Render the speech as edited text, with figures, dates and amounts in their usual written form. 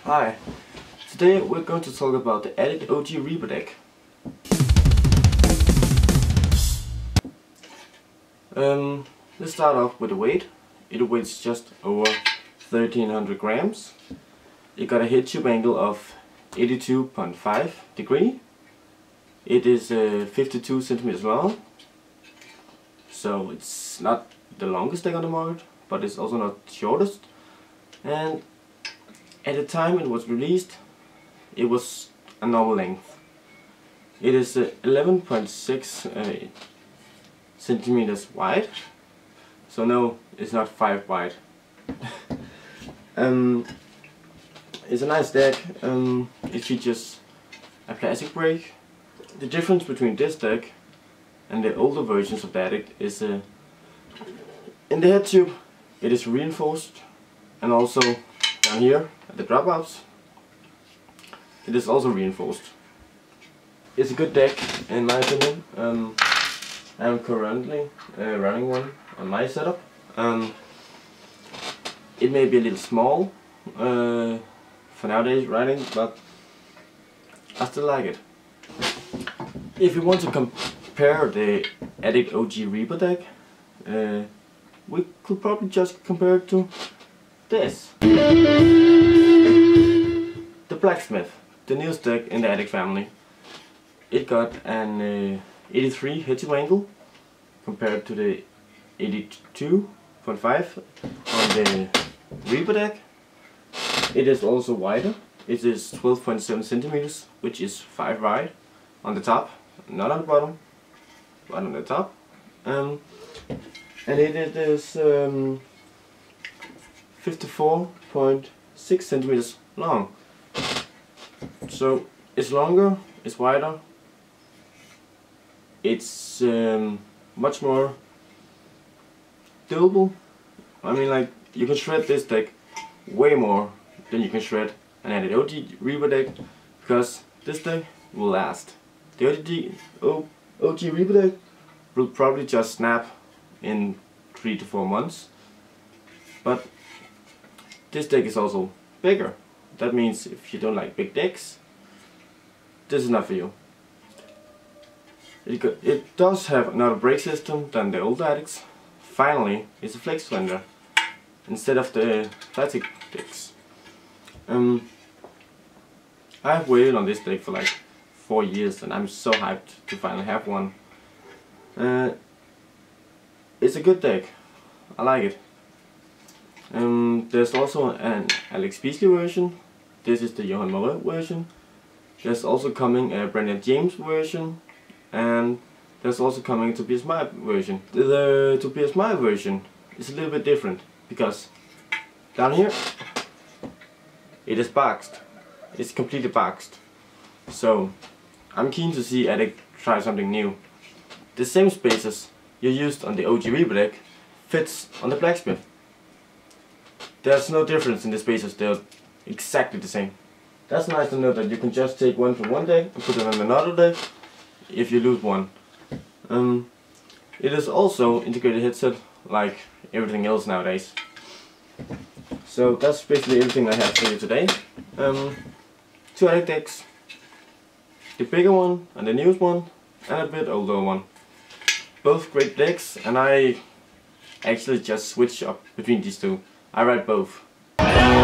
Hi, today we're going to talk about the Addict OG Reaper deck. Let's start off with the weight. It weighs just over 1300 grams. It got a head tube angle of 82.5 degree. It is 52 centimeters long, so it's not the longest deck on the market, but it's also not the shortest. And at the time it was released, it was a normal length. It is 11.6 centimeters wide, so no, it's not 5 wide. It's a nice deck. It features a plastic brake. The difference between this deck and the older versions of the Addict is in the head tube it is reinforced, and also down here at the dropouts it is also reinforced. It's a good deck in my opinion. I am currently running one on my setup. It may be a little small for nowadays riding, but I still like it. If you want to compare the Addict OG Reaper deck, we could probably just compare it to this. The Blacksmith, the newest deck in the Addict family. It got an 83 head tube angle compared to the 82.5 on the Reaper deck. It is also wider. It is 12.7 centimeters, which is 5 wide on the top, not on the bottom, but on the top. And it is 54.6 centimeters long. So it's longer, it's wider, it's much more durable. I mean, like, you can shred this deck way more than you can shred an Addict OG Reaper deck, because this deck will last. The OG Reaper deck will probably just snap in 3 to 4 months, but this deck is also bigger. That means if you don't like big decks, this is not for you. It does have another brake system than the old Addicts. Finally, it's a flex fender instead of the plastic decks. I've waited on this deck for like 4 years, and I'm so hyped to finally have one. It's a good deck. I like it. There's also an Alex Beasley version. This is the Johann Moreau version. There's also coming a Brandon James version, and there's also coming a Tobias version. The Tobias version is a little bit different, because down here it is boxed. It's completely boxed. So I'm keen to see Addict try something new. The same spaces you used on the OG Reaper deck fits on the Blacksmith. There's no difference in the spaces, they're exactly the same. That's nice to know that you can just take one from one deck and put it on another deck if you lose one. It is also integrated headset like everything else nowadays. So that's basically everything I have for you today. 2 Addict decks. The bigger one and the newest one, and a bit older one. Both great decks, and I actually just switch up between these two. I ride both.